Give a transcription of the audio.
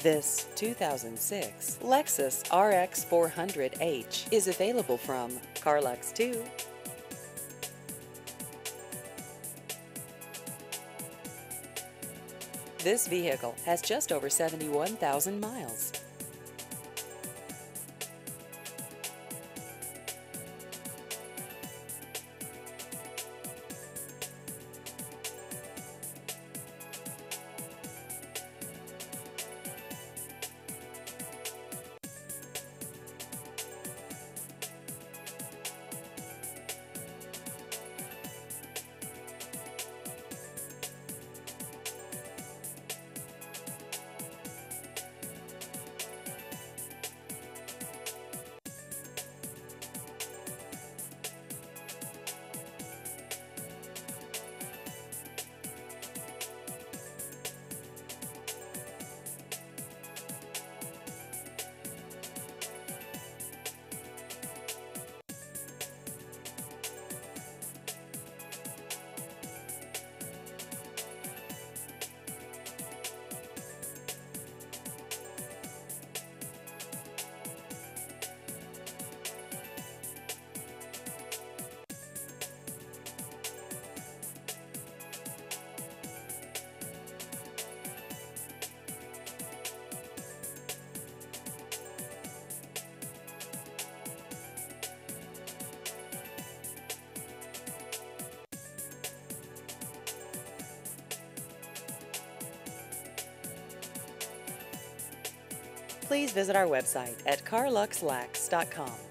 This 2006 Lexus RX 400h is available from Carlux 2. This vehicle has just over 71,000 miles. Please visit our website at carluxlax.com.